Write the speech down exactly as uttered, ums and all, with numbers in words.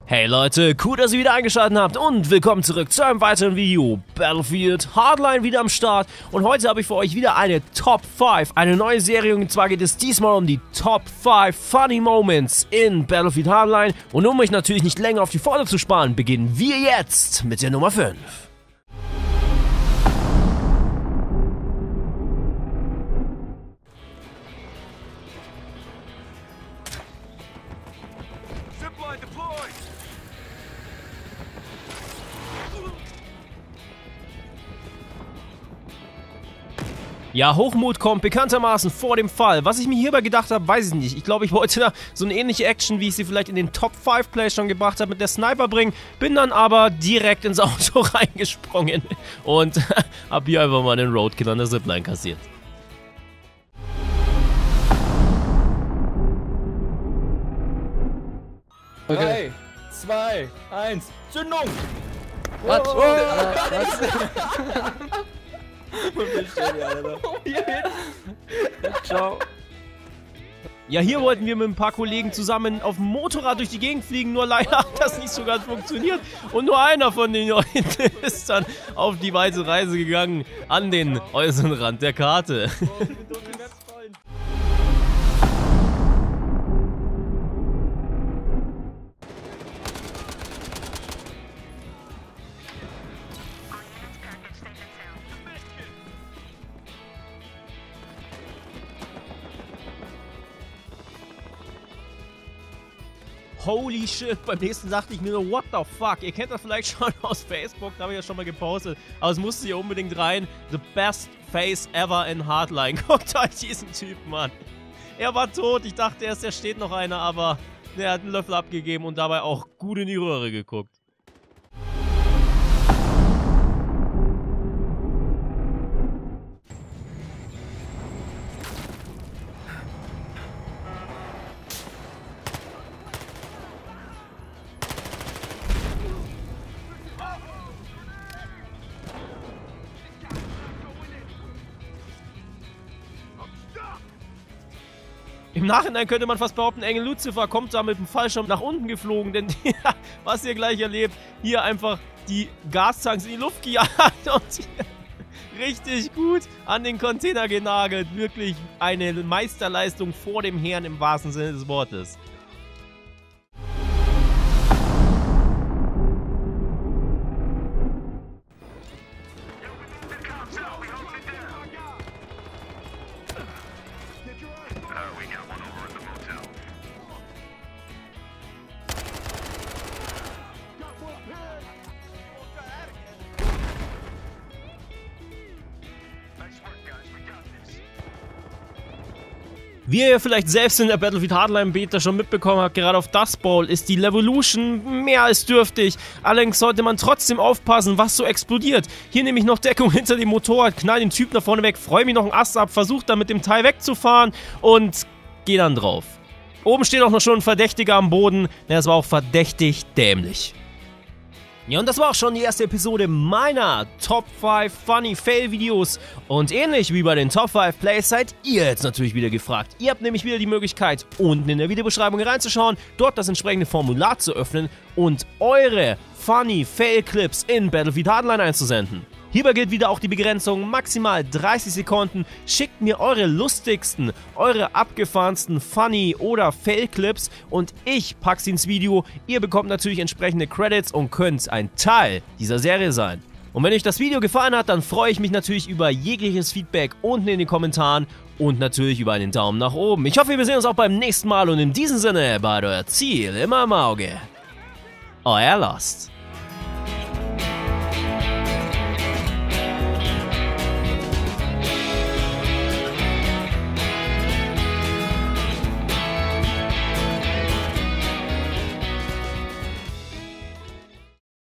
Hey Leute, cool, dass ihr wieder eingeschaltet habt und willkommen zurück zu einem weiteren Video. Battlefield Hardline wieder am Start und heute habe ich für euch wieder eine Top fünf, eine neue Serie, und zwar geht es diesmal um die Top fünf Funny Moments in Battlefield Hardline, und um euch natürlich nicht länger auf die Folter zu sparen, beginnen wir jetzt mit der Nummer fünf. Ja, Hochmut kommt bekanntermaßen vor dem Fall. Was ich mir hierbei gedacht habe, weiß ich nicht. Ich glaube, ich wollte da so eine ähnliche Action, wie ich sie vielleicht in den Top fünf Plays schon gebracht habe, mit der Sniper bringen. Bin dann aber direkt ins Auto reingesprungen und hab hier einfach mal einen Roadkill an der Zipline kassiert. Okay. drei, zwei, eins, Zündung! Was? Oh, Oh, was? Ciao. Ja, hier wollten wir mit ein paar Kollegen zusammen auf dem Motorrad durch die Gegend fliegen, nur leider hat das nicht so ganz funktioniert. Und nur einer von den Leuten ist dann auf die weite Reise gegangen, an den äußeren Rand der Karte. Holy shit, beim nächsten dachte ich mir nur, what the fuck? Ihr kennt das vielleicht schon aus Facebook, da habe ich ja schon mal gepostet, aber es musste hier unbedingt rein. The best face ever in Hardline. Guckt euch diesen Typen an. Er war tot, ich dachte erst, er steht noch einer, aber er hat einen Löffel abgegeben und dabei auch gut in die Röhre geguckt. Im Nachhinein könnte man fast behaupten, Engel Lucifer kommt da mit dem Fallschirm nach unten geflogen, denn die, was ihr gleich erlebt, hier einfach die Gastanks in die Luft gejagt und hier richtig gut an den Container genagelt. Wirklich eine Meisterleistung vor dem Herrn im wahrsten Sinne des Wortes. Wie ihr vielleicht selbst in der Battlefield Hardline Beta schon mitbekommen habt, gerade auf Dust Bowl ist die Levolution mehr als dürftig. Allerdings sollte man trotzdem aufpassen, was so explodiert. Hier nehme ich noch Deckung hinter dem Motorrad, knall den Typ nach vorne weg, freue mich noch einen Ast ab, versuche dann mit dem Teil wegzufahren und gehe dann drauf. Oben steht auch noch schon ein Verdächtiger am Boden, das war auch verdächtig dämlich. Ja, und das war auch schon die erste Episode meiner Top fünf Funny Fail Videos. Und ähnlich wie bei den Top fünf Plays seid ihr jetzt natürlich wieder gefragt. Ihr habt nämlich wieder die Möglichkeit, unten in der Videobeschreibung reinzuschauen, dort das entsprechende Formular zu öffnen und eure Funny Fail Clips in Battlefield Hardline einzusenden. Hierbei gilt wieder auch die Begrenzung maximal dreißig Sekunden. Schickt mir eure lustigsten, eure abgefahrensten Funny- oder Fail-Clips und ich packe sie ins Video. Ihr bekommt natürlich entsprechende Credits und könnt ein Teil dieser Serie sein. Und wenn euch das Video gefallen hat, dann freue ich mich natürlich über jegliches Feedback unten in den Kommentaren und natürlich über einen Daumen nach oben. Ich hoffe, wir sehen uns auch beim nächsten Mal und in diesem Sinne, bei euer Ziel immer im Auge. Euer Lost.